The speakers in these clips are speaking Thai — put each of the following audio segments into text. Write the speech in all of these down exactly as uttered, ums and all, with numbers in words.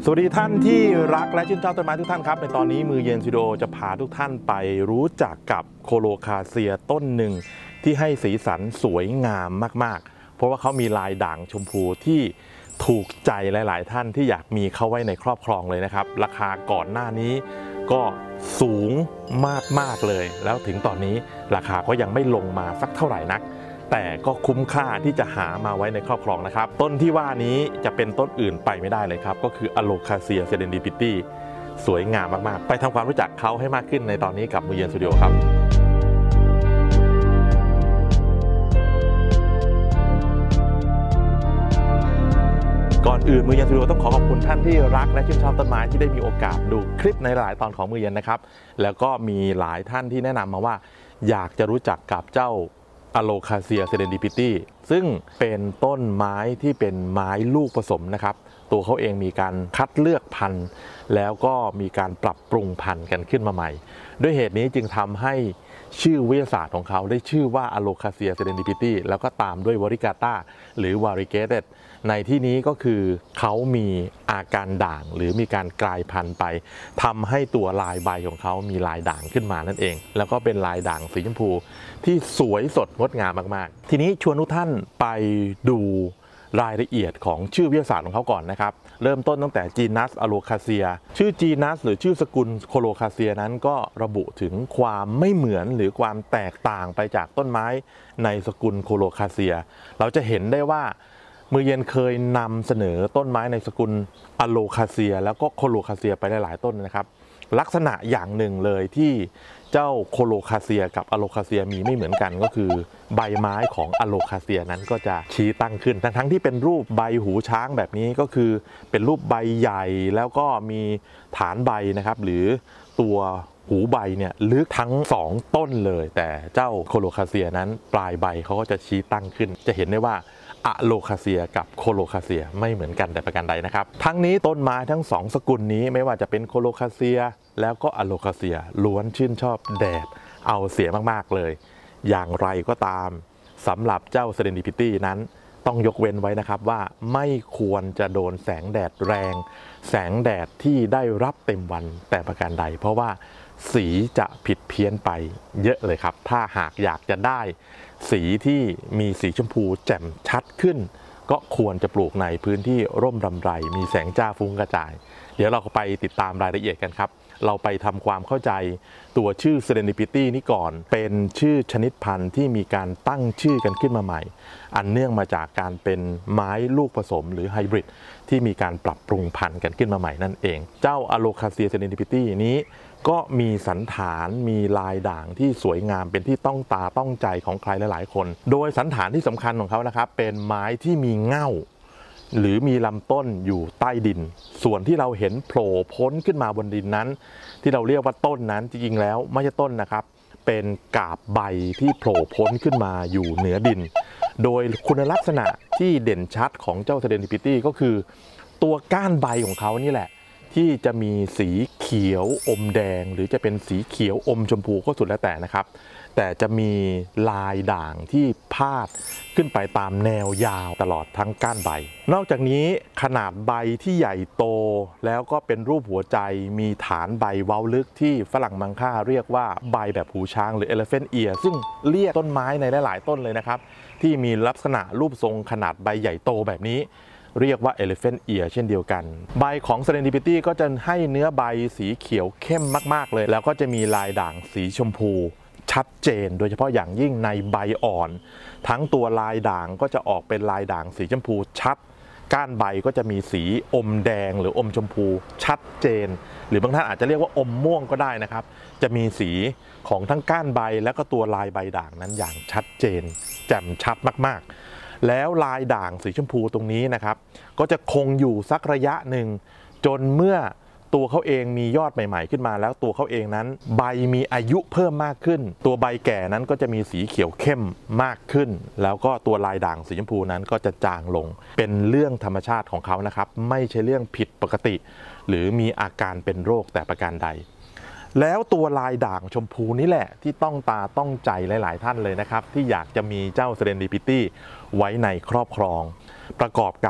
สวัสดีท่านที่รักและชื่นชอบต้นไม้ทุกท่านครับในตอนนี้มือเย็นสตูดิโอจะพาทุกท่านไปรู้จักกับโคโลคาเซียต้นหนึ่งที่ให้สีสันสวยงามมากๆเพราะว่าเขามีลายด่างชมพูที่ถูกใจหลายๆท่านที่อยากมีเขาไว้ในครอบครองเลยนะครับราคาก่อนหน้านี้ก็สูงมากๆเลยแล้วถึงตอนนี้ราคาก็ยังไม่ลงมาสักเท่าไหร่นักแต่ก็คุ้มค่าที่จะหามาไว้ในครอบครองนะครับต้นที่ว่านี้จะเป็นต้นอื่นไปไม่ได้เลยครับก็คืออะโลคาเซียเซเรนดิปิตี้สวยงามมากๆไปทำความรู้จักเขาให้มากขึ้นในตอนนี้กับมือเย็นสตูดิโอครับก่อนอื่นมือเย็นสตูดิโอต้องขอขอบคุณท่านที่รักและชื่นชอบต้นไม้ที่ได้มีโอกาสดูคลิปในหลายตอนของมือเย็นนะครับแล้วก็มีหลายท่านที่แนะนำมาว่าอยากจะรู้จักกับเจ้าอะโลคาเซียเซเรนดิปิตี้ซึ่งเป็นต้นไม้ที่เป็นไม้ลูกผสมนะครับตัวเขาเองมีการคัดเลือกพันธุ์แล้วก็มีการปรับปรุงพันธุ์กันขึ้นมาใหม่ด้วยเหตุนี้จึงทำให้ชื่อวิทยาศาสตร์ของเขาได้ชื่อว่าอะโลคาเซียเซเรนดิปิตี้แล้วก็ตามด้วยวอริกาตาหรือวาริเกเตดในที่นี้ก็คือเขามีอาการด่างหรือมีการกลายพันธุ์ไปทำให้ตัวลายใบของเขามีลายด่างขึ้นมานั่นเองแล้วก็เป็นลายด่างสีชมพูที่สวยสดงดงามมากๆทีนี้ชวนทุกท่านไปดูรายละเอียดของชื่อวิทยาศาสตร์ของเขาก่อนนะครับเริ่มต้นตั้งแต่จีนัสอะโลคาเซียชื่อจีนัสหรือชื่อสกุลโคโลคาเซียนั้นก็ระบุถึงความไม่เหมือนหรือความแตกต่างไปจากต้นไม้ในสกุลโคโลคาเซียเราจะเห็นได้ว่ามือเย็นเคยนำเสนอต้นไม้ในสกุลอะโลคาเซียแล้วก็โคโลคาเซียไปหลายๆต้นนะครับลักษณะอย่างหนึ่งเลยที่เจ้าโคโลคาเซียกับอะโลคาเซียมีไม่เหมือนกันก็คือใบไม้ของอะโลคาเซียนั้นก็จะชี้ตั้งขึ้นทั้งๆที่เป็นรูปใบหูช้างแบบนี้ก็คือเป็นรูปใบใหญ่แล้วก็มีฐานใบนะครับหรือตัวหูใบเนี่ยลึกทั้งสองต้นเลยแต่เจ้าโคโลคาเซียนั้นปลายใบเขาก็จะชี้ตั้งขึ้นจะเห็นได้ว่าอะโลคาเซียกับโคโลคาเซียไม่เหมือนกันแต่ประการใดนะครับทั้งนี้ต้นไม้ทั้งสองสกุลนี้ไม่ว่าจะเป็นโคโลคาเซียแล้วก็อะโลคาเซียล้วนชื่นชอบแดดเอาเสียมากๆเลยอย่างไรก็ตามสำหรับเจ้าเซเรนดิปิตี้นั้นต้องยกเว้นไว้นะครับว่าไม่ควรจะโดนแสงแดดแรงแสงแดดที่ได้รับเต็มวันแต่ประการใดเพราะว่าสีจะผิดเพี้ยนไปเยอะเลยครับถ้าหากอยากจะได้สีที่มีสีชมพูแจ่มชัดขึ้นก็ควรจะปลูกในพื้นที่ร่มรำไรมีแสงจ้าฟุ้งกระจายเดี๋ยวเราไปติดตามรายละเอียดกันครับเราไปทำความเข้าใจตัวชื่อ Serendipity นี้ก่อนเป็นชื่อชนิดพันธุ์ที่มีการตั้งชื่อกันขึ้นมาใหม่อันเนื่องมาจากการเป็นไม้ลูกผสมหรือไฮบริดที่มีการปรับปรุงพันธุ์กันขึ้นมาใหม่นั่นเองเจ้า Alocasia Serendipity นี้ก็มีสันฐานมีลายด่างที่สวยงามเป็นที่ต้องตาต้องใจของใครหลายๆคนโดยสันฐานที่สำคัญของเขานะครับเป็นไม้ที่มีเง่าหรือมีลำต้นอยู่ใต้ดินส่วนที่เราเห็นโผล่พ้นขึ้นมาบนดินนั้นที่เราเรียกว่าต้นนั้นจริงๆแล้วไม่ใช่ต้นนะครับเป็นกาบใบที่โผล่พ้นขึ้นมาอยู่เหนือดินโดยคุณลักษณะที่เด่นชัดของเจ้า Serendipity ก็คือตัวก้านใบของเขานี่แหละที่จะมีสีเขียวอมแดงหรือจะเป็นสีเขียวอมชมพูก็สุดแล้วแต่นะครับแต่จะมีลายด่างที่พาดขึ้นไปตามแนวยาวตลอดทั้งก้านใบนอกจากนี้ขนาดใบที่ใหญ่โตแล้วก็เป็นรูปหัวใจมีฐานใบเว้าลึกที่ฝรั่งมังค่าเรียกว่าใบแบบหูช้างหรือ elephant ear ซึ่งเรียกต้นไม้ในหลายๆต้นเลยนะครับที่มีลักษณะรูปทรงขนาดใบใหญ่โตแบบนี้เรียกว่า elephant ear เช่นเดียวกันใบของ Serendipity ก็จะให้เนื้อใบสีเขียวเข้มมากๆเลยแล้วก็จะมีลายด่างสีชมพูชัดเจนโดยเฉพาะอย่างยิ่งในใบอ่อนทั้งตัวลายด่างก็จะออกเป็นลายด่างสีชมพูชัดก้านใบก็จะมีสีอมแดงหรืออมชมพูชัดเจนหรือบางท่านอาจจะเรียกว่าอมม่วงก็ได้นะครับจะมีสีของทั้งก้านใบและก็ตัวลายใบด่างนั้นอย่างชัดเจนแจ่มชัดมากๆแล้วลายด่างสีชมพูตรงนี้นะครับก็จะคงอยู่สักระยะหนึ่งจนเมื่อตัวเขาเองมียอดใหม่ๆขึ้นมาแล้วตัวเขาเองนั้นใบมีอายุเพิ่มมากขึ้นตัวใบแก่นั้นก็จะมีสีเขียวเข้มมากขึ้นแล้วก็ตัวลายด่างสีชมพูนั้นก็จะจางลงเป็นเรื่องธรรมชาติของเขานะครับไม่ใช่เรื่องผิดปกติหรือมีอาการเป็นโรคแต่ประการใดแล้วตัวลายด่างชมพูนี่แหละที่ต้องตาต้องใจหลายๆท่านเลยนะครับที่อยากจะมีเจ้า Serendipity ไว้ในครอบครองประกอบกับ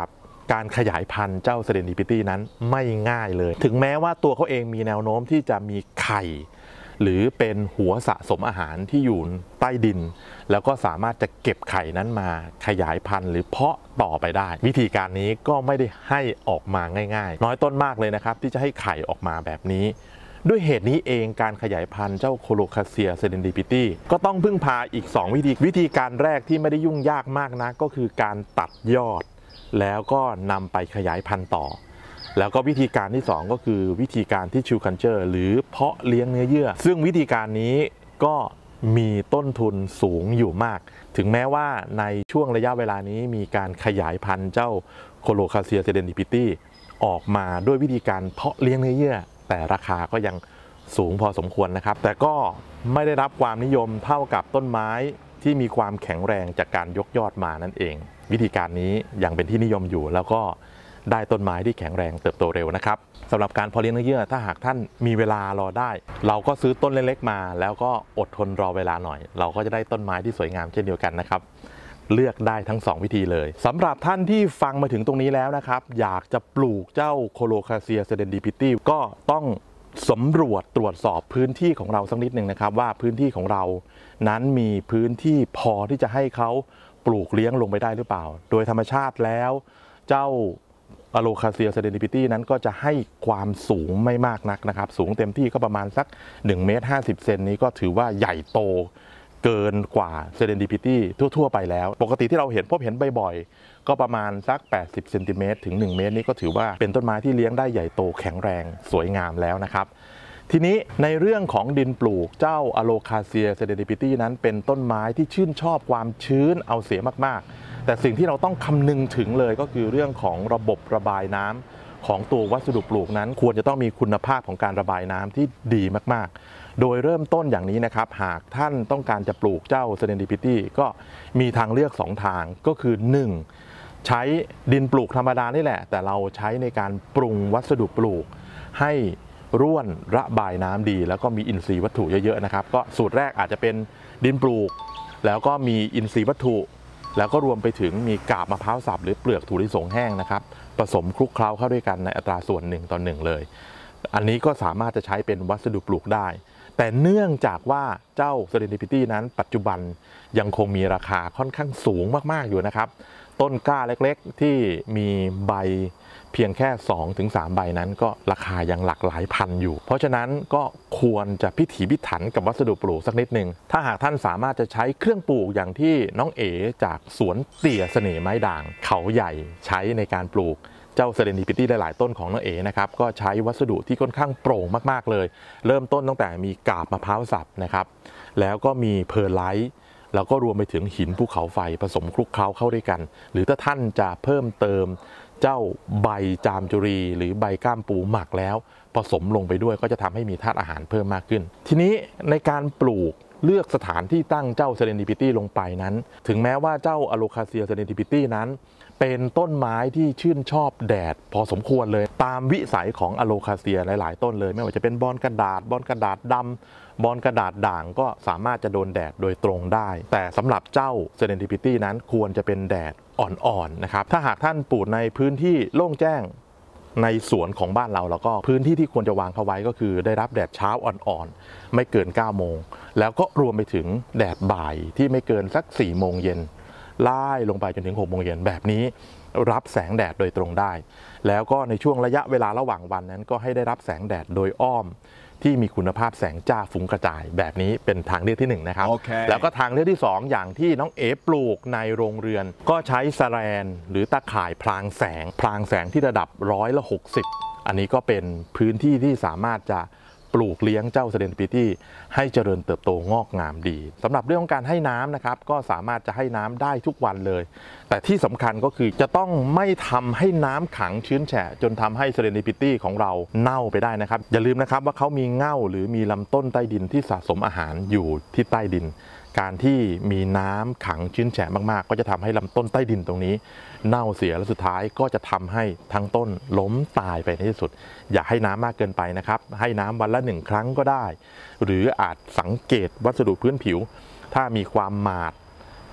การขยายพันธุ์เจ้า Serendipity นั้นไม่ง่ายเลยถึงแม้ว่าตัวเขาเองมีแนวโน้มที่จะมีไข่หรือเป็นหัวสะสมอาหารที่อยู่ใต้ดินแล้วก็สามารถจะเก็บไข่นั้นมาขยายพันธุ์หรือเพาะต่อไปได้วิธีการนี้ก็ไม่ได้ให้ออกมาง่ายๆน้อยต้นมากเลยนะครับที่จะให้ไข่ออกมาแบบนี้ด้วยเหตุนี้เองการขยายพันธุ์เจ้าโคโลคาเซีย Serendipity ก็ต้องพึ่งพาอีกสองวิธีวิธีการแรกที่ไม่ได้ยุ่งยากมากนะก็คือการตัดยอดแล้วก็นำไปขยายพันธุ์ต่อแล้วก็วิธีการที่สองก็คือวิธีการที่ชิลคัลเจอร์หรือเพาะเลี้ยงเนื้อเยื่อซึ่งวิธีการนี้ก็มีต้นทุนสูงอยู่มากถึงแม้ว่าในช่วงระยะเวลานี้มีการขยายพันธุ์เจ้าโคโลคาเซีย Serendipity ออกมาด้วยวิธีการเพาะเลี้ยงเนื้อเยื่อแต่ราคาก็ยังสูงพอสมควรนะครับแต่ก็ไม่ได้รับความนิยมเท่ากับต้นไม้ที่มีความแข็งแรงจากการยกยอดมานั่นเองวิธีการนี้ยังเป็นที่นิยมอยู่แล้วก็ได้ต้นไม้ที่แข็งแรงเติบโตเร็วนะครับสำหรับการเพาะเลี้ยงเนื้อเยื่อถ้าหากท่านมีเวลารอได้เราก็ซื้อต้นเล็กๆมาแล้วก็อดทนรอเวลาหน่อยเราก็จะได้ต้นไม้ที่สวยงามเช่นเดียวกันนะครับเลือกได้ทั้งสองวิธีเลยสำหรับท่านที่ฟังมาถึงตรงนี้แล้วนะครับอยากจะปลูกเจ้าโคโลคาเซีย Serendipity ก็ต้องสำรวจตรวจสอบพื้นที่ของเราสักนิดหนึ่งนะครับว่าพื้นที่ของเรานั้นมีพื้นที่พอที่จะให้เขาปลูกเลี้ยงลงไปได้หรือเปล่าโดยธรรมชาติแล้วเจ้าอะโลคาเซีย Serendipity นั้นก็จะให้ความสูงไม่มากนักนะครับสูงเต็มที่ก็ประมาณสักหนึ่งเมตรห้าสิบเซนนี้ก็ถือว่าใหญ่โตเกินกว่า Serendipity ทั่วๆไปแล้วปกติที่เราเห็นพบเห็นบ่อยๆก็ประมาณสักแปดสิบเซนติเมตรถึงหนึ่งเมตรนี้ก็ถือว่าเป็นต้นไม้ที่เลี้ยงได้ใหญ่โตแข็งแรงสวยงามแล้วนะครับทีนี้ในเรื่องของดินปลูกเจ้าอะโลคาเซีย Serendipity นั้นเป็นต้นไม้ที่ชื่นชอบความชื้นเอาเสียมากๆแต่สิ่งที่เราต้องคำนึงถึงเลยก็คือเรื่องของระบบระบายน้ำของตัววัสดุปลูกนั้นควรจะต้องมีคุณภาพของการระบายน้ำที่ดีมากๆโดยเริ่มต้นอย่างนี้นะครับหากท่านต้องการจะปลูกเจ้า Serendipity ก็มีทางเลือกสองทางก็คือหนึ่งใช้ดินปลูกธรรมดานี่แหละแต่เราใช้ในการปรุงวัสดุปลูกให้ร่วนระบายน้ำดีแล้วก็มีอินทรีย์วัตถุเยอะๆนะครับก็สูตรแรกอาจจะเป็นดินปลูกแล้วก็มีอินทรีย์วัตถุแล้วก็รวมไปถึงมีกาบมะพร้าวสับหรือเปลือกถั่วลิสงแห้งนะครับผสมคลุกเคล้าเข้าด้วยกันในอัตราส่วนหนึ่งต่อหนึ่งเลยอันนี้ก็สามารถจะใช้เป็นวัสดุปลูกได้แต่เนื่องจากว่าเจ้า Serendipity นั้นปัจจุบันยังคงมีราคาค่อนข้างสูงมากๆอยู่นะครับต้นกล้าเล็กๆที่มีใบเพียงแค่ สองถึงสาม ใบนั้นก็ราคายังหลักหลายพันอยู่เพราะฉะนั้นก็ควรจะพิถีพิถันกับวัสดุปลูกสักนิดหนึ่งถ้าหากท่านสามารถจะใช้เครื่องปลูกอย่างที่น้องเอ๋จากสวนเตี่ยเสน่ห์ไม้ด่างเขาใหญ่ใช้ในการปลูกเจ้า Serendipity หลายๆต้นของน้องเอ๋นะครับก็ใช้วัสดุที่ค่อนข้างโปร่งมากๆเลยเริ่มต้นตั้งแต่มีกาบมะพร้าวสับนะครับแล้วก็มีเพอร์ไลท์แล้วก็รวมไปถึงหินภูเขาไฟผสมคลุกเคล้าเข้าด้วยกันหรือถ้าท่านจะเพิ่มเติมเจ้าใบจามจุรีหรือใบก้ามปูหมักแล้วผสมลงไปด้วยก็จะทำให้มีธาตุอาหารเพิ่มมากขึ้นทีนี้ในการปลูกเลือกสถานที่ตั้งเจ้า Serendipity ลงไปนั้นถึงแม้ว่าเจ้าอะโลคาเซีย Serendipity นั้นเป็นต้นไม้ที่ชื่นชอบแดดพอสมควรเลยตามวิสัยของอะโลคาเซียหลายๆต้นเลยไม่ว่าจะเป็นบอนกระดาษบอนกระดาษดำบอนกระดาษด่างก็สามารถจะโดนแดดโดยตรงได้แต่สำหรับเจ้า Serendipity นั้นควรจะเป็นแดดอ่อนๆนะครับถ้าหากท่านปลูกในพื้นที่โล่งแจ้งในสวนของบ้านเราแล้วก็พื้นที่ที่ควรจะวางเขาไว้ก็คือได้รับแดดเช้าอ่อนๆไม่เกินเก้าโมงแล้วก็รวมไปถึงแดดบ่ายที่ไม่เกินสักสี่โมงเย็นไล่ลงไปจนถึงหกโมงเย็นแบบนี้รับแสงแดดโดยตรงได้แล้วก็ในช่วงระยะเวลาระหว่างวันนั้นก็ให้ได้รับแสงแดดโดยอ้อมที่มีคุณภาพแสงจ้าฟุ้งกระจายแบบนี้เป็นทางเลือกที่หนึ่งนะครับ okay. แล้วก็ทางเลือกที่สองอย่างที่น้องเอ๋ปลูกในโรงเรือนก็ใช้สแลนหรือตะข่ายพรางแสงพรางแสงที่ระดับร้อยละหกสิบอันนี้ก็เป็นพื้นที่ที่สามารถจะปลูกเลี้ยงเจ้า Serendipity ให้เจริญเติบโตงอกงามดีสำหรับเรื่องของการให้น้ำนะครับก็สามารถจะให้น้ำได้ทุกวันเลยแต่ที่สำคัญก็คือจะต้องไม่ทำให้น้ำขังชื้นแฉะจนทำให้ Serendipity ของเราเน่าไปได้นะครับอย่าลืมนะครับว่าเขามีเง่าหรือมีลำต้นใต้ดินที่สะสมอาหารอยู่ที่ใต้ดินการที่มีน้ำขังชื้นแฉะมากๆก็จะทำให้ลำต้นใต้ดินตรงนี้เน่าเสียและสุดท้ายก็จะทำให้ทั้งต้นล้มตายไปในที่สุดอย่าให้น้ำมากเกินไปนะครับให้น้ำวันละหนึ่งครั้งก็ได้หรืออาจสังเกตวัสดุพื้นผิวถ้ามีความหมาด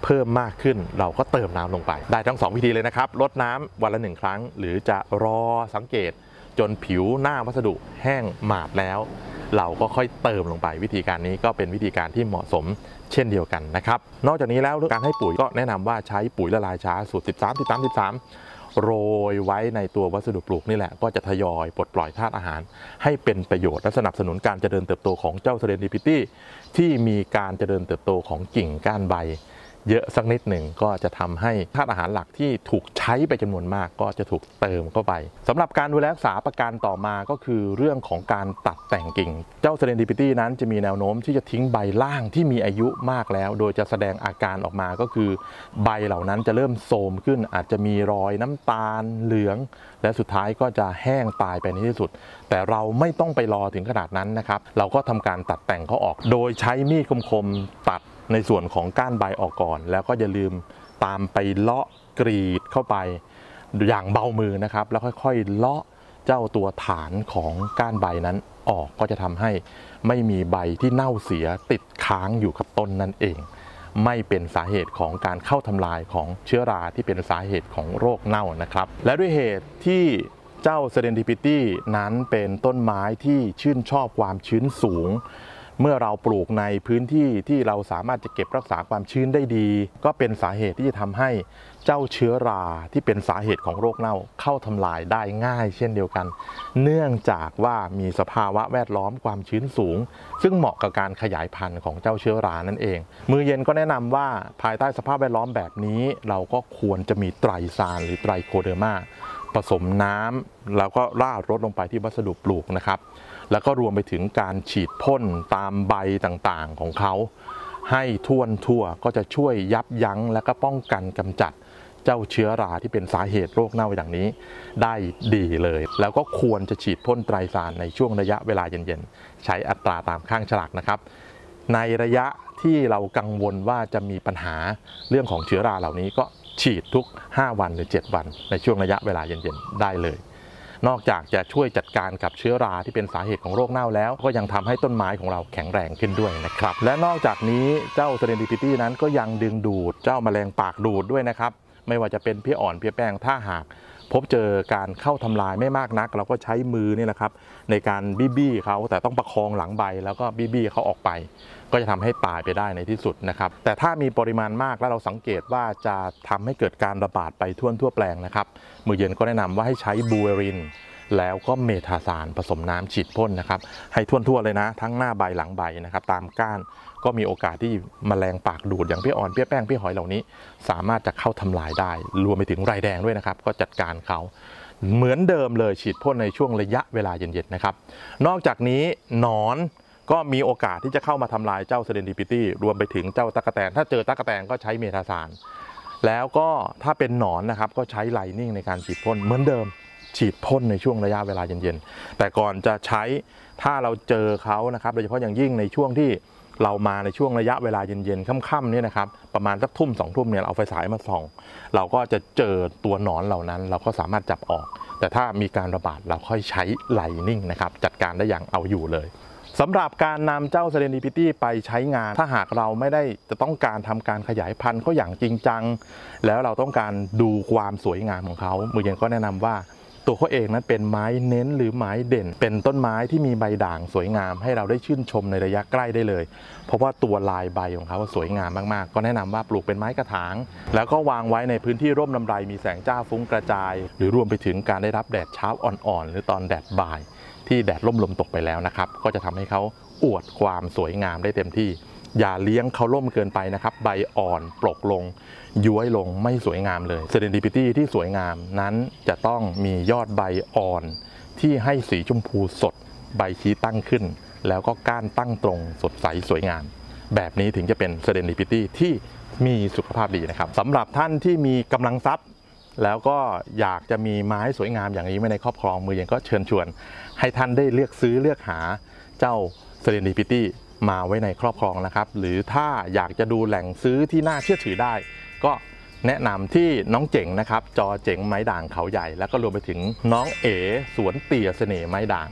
เพิ่มมากขึ้นเราก็เติมน้ำลงไปได้ทั้งสองวิธีเลยนะครับลดน้ำวันละหนึ่งครั้งหรือจะรอสังเกตจนผิวหน้าวัสดุแห้งหมาดแล้วเราก็ค่อยเติมลงไปวิธีการนี้ก็เป็นวิธีการที่เหมาะสมเช่นเดียวกันนะครับนอกจากนี้แล้วการให้ปุ๋ยก็แนะนำว่าใช้ปุ๋ยละลายช้าสูตรสิบสาม สิบสาม สิบสามโรยไว้ในตัววัสดุปลูกนี่แหละก็จะทยอยปลดปล่อยธาตุอาหารให้เป็นประโยชน์และสนับสนุนการเจริญเติบโตของเจ้า Serendipity ที่มีการเจริญเติบโตของกิ่งก้านใบเยอะสักนิดหนึ่งก็จะทำให้ธาตุอาหารหลักที่ถูกใช้ไปจำนวนมากก็จะถูกเติมเข้าไปสำหรับการดูแลรักษาประการต่อมาก็คือเรื่องของการตัดแต่งกิ่งเจ้า Serendipity นั้นจะมีแนวโน้มที่จะทิ้งใบล่างที่มีอายุมากแล้วโดยจะแสดงอาการออกมาก็คือใบเหล่านั้นจะเริ่มโทรมขึ้นอาจจะมีรอยน้ำตาลเหลืองและสุดท้ายก็จะแห้งตายไปในที่สุดแต่เราไม่ต้องไปรอถึงขนาดนั้นนะครับเราก็ทำการตัดแต่งเขาออกโดยใช้มีดคมๆตัดในส่วนของก้านใบออกก่อนแล้วก็อย่าลืมตามไปเลาะกรีดเข้าไปอย่างเบามือนะครับแล้วค่อยๆเลาะเจ้าตัวฐานของก้านใบนั้นออกก็จะทำให้ไม่มีใบที่เน่าเสียติดค้างอยู่กับต้นนั่นเองไม่เป็นสาเหตุของการเข้าทำลายของเชื้อราที่เป็นสาเหตุของโรคเน่านะครับและด้วยเหตุที่เจ้า Serendipity นั้นเป็นต้นไม้ที่ชื่นชอบความชื้นสูงเมื่อเราปลูกในพื้นที่ที่เราสามารถจะเก็บรักษาความชื้นได้ดีก็เป็นสาเหตุที่จะทำให้เจ้าเชื้อราที่เป็นสาเหตุของโรคเน่าเข้าทำลายได้ง่ายเช่นเดียวกันเนื่องจากว่ามีสภาวะแวดล้อมความชื้นสูงซึ่งเหมาะกับการขยายพันธุ์ของเจ้าเชื้อรานั่นเองมือเย็นก็แนะนำว่าภายใต้สภาพแวดล้อมแบบนี้เราก็ควรจะมีไตรซานหรือไตรโคเดอร์มาผสมน้ำแล้วก็ราดรดลงไปที่วัสดุปลูกนะครับแล้วก็รวมไปถึงการฉีดพ่นตามใบต่างๆของเขาให้ทั่วทั่วก็จะช่วยยับยั้งและก็ป้องกันกำจัดเจ้าเชื้อราที่เป็นสาเหตุโรคเน่าอย่างนี้ได้ดีเลยแล้วก็ควรจะฉีดพ่นไตรซานในช่วงระยะเวลาเย็นๆใช้อัตราตามข้างฉลากนะครับในระยะที่เรากังวลว่าจะมีปัญหาเรื่องของเชื้อราเหล่านี้ก็ฉีดทุกห้าวันหรือเจ็ดวันในช่วงระยะเวลาเย็นๆได้เลยนอกจากจะช่วยจัดการกับเชื้อราที่เป็นสาเหตุของโรคเน่าแล้วก็ยังทำให้ต้นไม้ของเราแข็งแรงขึ้นด้วยนะครับและนอกจากนี้เจ้า Serendipity นั้นก็ยังดึงดูดเจ้าแมลงปากดูดด้วยนะครับไม่ว่าจะเป็นเพี้ยอ่อนเพี้ยแป้งถ้าหากพบเจอการเข้าทำลายไม่มากนักเราก็ใช้มือนี่แหละครับในการบี้บี้เขาแต่ต้องประคองหลังใบแล้วก็บี้บี้เขาออกไปก็จะทำให้ตายไปได้ในที่สุดนะครับแต่ถ้ามีปริมาณมากแล้วเราสังเกตว่าจะทำให้เกิดการระบาดไปทั่วทั่วแปลงนะครับมือเย็นก็แนะนำว่าให้ใช้บูเวรินแล้วก็เมทาซานผสมน้ำฉีดพ่นนะครับให้ทั่วๆเลยนะทั้งหน้าใบหลังใบนะครับตามก้านก็มีโอกาสที่แมลงปากดูดอย่างเพี้ยอ่อนเพี้ยแป้งเพี้ยหอยเหล่านี้สามารถจะเข้าทำลายได้รวมไปถึงไรแดงด้วยนะครับก็จัดการเขาเหมือนเดิมเลยฉีดพ่นในช่วงระยะเวลาเย็นๆนะครับนอกจากนี้หนอนก็มีโอกาสที่จะเข้ามาทำลายเจ้า Serendipity รวมไปถึงเจ้าตั๊กแตนถ้าเจอตั๊กแตนก็ใช้เมทาซานแล้วก็ถ้าเป็นหนอนนะครับก็ใช้ไลนิ่งในการฉีดพ่นเหมือนเดิมฉีดพ่นในช่วงระยะเวลาเย็นๆแต่ก่อนจะใช้ถ้าเราเจอเขานะครับโดยเฉพาะอย่างยิ่งในช่วงที่เรามาในช่วงระยะเวลาเย็นๆค่ำๆเนี่ยนะครับประมาณสักทุ่มสองทุ่มเนี่ยเราเอาไฟฉายมาส่องเราก็จะเจอตัวหนอนเหล่านั้นเราก็สามารถจับออกแต่ถ้ามีการระบาดเราค่อยใช้ไลนิ่งนะครับจัดการได้อย่างเอาอยู่เลยสำหรับการนำเจ้า Serendipity ไปใช้งานถ้าหากเราไม่ได้จะต้องการทำการขยายพันธุ์เขาอย่างจริงจังแล้วเราต้องการดูความสวยงามของเขามือเย็นก็แนะนำว่าตัวเขาเองนั้นเป็นไม้เน้นหรือไม้เด่นเป็นต้นไม้ที่มีใบด่างสวยงามให้เราได้ชื่นชมในระยะใกล้ได้เลยเพราะว่าตัวลายใบของเขาสวยงามมากๆก็แนะนำว่าปลูกเป็นไม้กระถางแล้วก็วางไว้ในพื้นที่ร่มลำไรมีแสงจ้าฟุ้งกระจายหรือรวมไปถึงการได้รับแดดเช้าอ่อนๆหรือตอนแดดบ่ายที่แดดร่มลมตกไปแล้วนะครับก็จะทำให้เขาอวดความสวยงามได้เต็มที่อย่าเลี้ยงเขาล่มเกินไปนะครับใบอ่อนปลกลงย้วยลงไม่สวยงามเลย Serendipity ที่สวยงามนั้นจะต้องมียอดใบอ่อนที่ให้สีชมพูสดใบชี้ตั้งขึ้นแล้วก็ก้านตั้งตรงสดใสสวยงามแบบนี้ถึงจะเป็น Serendipity ที่มีสุขภาพดีนะครับสำหรับท่านที่มีกำลังทรัพย์แล้วก็อยากจะมีไม้สวยงามอย่างนี้ไว้ในครอบครองมือเย็นก็เชิญชวนให้ท่านได้เลือกซื้อเลือกหาเจ้า Serendipity มาไว้ในครอบครองนะครับหรือถ้าอยากจะดูแหล่งซื้อที่น่าเชื่อถือได้ก็แนะนำที่น้องเจ๋งนะครับจอเจ๋งไม้ด่างเขาใหญ่แล้วก็รวมไปถึงน้องเอ๋สวนเตี่ยเสน่ห์ไม้ด่าง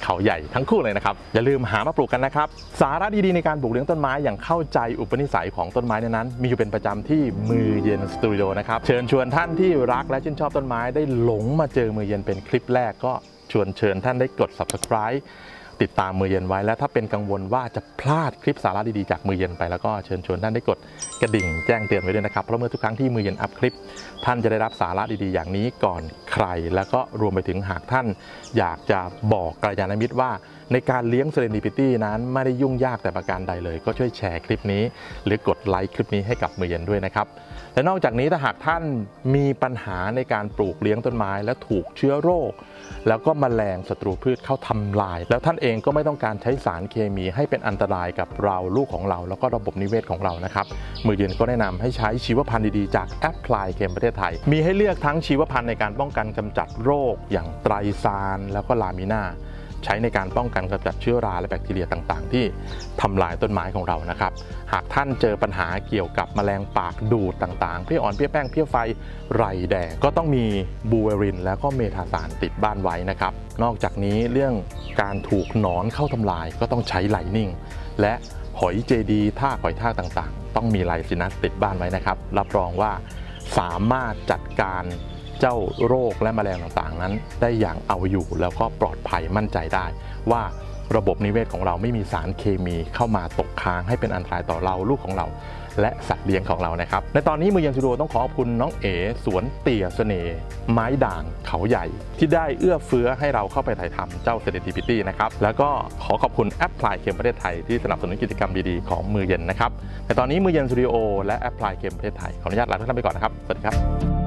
เขาใหญ่ทั้งคู่เลยนะครับอย่าลืมหามาปลูกกันนะครับสาระดีๆในการปลูกเลี้ยงต้นไม้อย่างเข้าใจอุปนิสัยของต้นไม้นั้นมีอยู่เป็นประจำที่มือเย็นสตูดิโอนะครับเชิญชวนท่านที่รักและชื่นชอบต้นไม้ได้หลงมาเจอมือเย็นเป็นคลิปแรกก็ชวนเชิญท่านได้กด ซับสไครบ์ ติดตามมือเย็นไว้และถ้าเป็นกังวลว่าจะพลาดคลิปสาระดีๆจากมือเย็นไปแล้วก็เชิญชวนท่านได้กดกระดิ่งแจ้งเตือนไว้ด้วยนะครับเพราะเมื่อทุกครั้งที่มือเย็นอัพคลิปท่านจะได้รับสาระดีๆอย่างนี้ก่อนใครแล้วก็รวมไปถึงหากท่านอยากจะบอกกัลยาณมิตรว่าในการเลี้ยง Serendipity นั้นไม่ได้ยุ่งยากแต่ประการใดเลยก็ช่วยแชร์คลิปนี้หรือกดไลค์คลิปนี้ให้กับมือเย็นด้วยนะครับและนอกจากนี้ถ้าหากท่านมีปัญหาในการปลูกเลี้ยงต้นไม้และถูกเชื้อโรคแล้วก็แมลงศัตรูพืชเข้าทำลายแล้วท่านเองก็ไม่ต้องการใช้สารเคมีให้เป็นอันตรายกับเราลูกของเราแล้วก็ระบบนิเวศของเรานะครับมือเย็นก็แนะนำให้ใช้ชีวพันธุ์ดีๆจากแอปพลายเคมประเทศไทยมีให้เลือกทั้งชีวพันธุ์ในการป้องกันกำจัดโรคอย่างไตรซานแล้วก็ลามิน่าใช้ในการป้องกันกำจัดเชื้อราและแบคทีเรียต่างๆที่ทำลายต้นไม้ของเรานะครับหากท่านเจอปัญหาเกี่ยวกับแมลงปากดูดต่างๆเพี้ยอ่อนเพี้ยแป้งเพี้ยไฟไรแดงก็ต้องมีบูเวรินแล้วก็เมทาซานติดบ้านไว้นะครับนอกจากนี้เรื่องการถูกหนอนเข้าทำลายก็ต้องใช้ไลนิ่งและหอยเจดีท่าหอยทากต่างๆต้องมีไลซินัสติดบ้านไว้นะครับรับรองว่าสามารถจัดการเจ้าโรคและแมลงต่างๆนั้นได้อย่างเอาอยู่แล้วก็ปลอดภัยมั่นใจได้ว่าระบบนิเวศของเราไม่มีสารเคมีเข้ามาตกค้างให้เป็นอันตรายต่อเราลูกของเราและสัตว์เลี้ยงของเรานะครับในตอนนี้มือเย็นสตูดิโอต้องขอขอบคุณน้องเอ๋สวนเตี่ยเสน่ห์ไม้ด่างเขาใหญ่ที่ได้เอื้อเฟื้อให้เราเข้าไปถ่ายทำเจ้า Serendipity นะครับแล้วก็ขอขอบคุณแอปพลายเคมประเทศไทยที่สนับสนุนกิจกรรมดีๆของมือเย็นนะครับในตอนนี้มือเย็นสตูดิโอและแอปพลายเคมประเทศไทยขออนุญาตลาทุกท่านไปก่อนนะครับสวัสดีครับ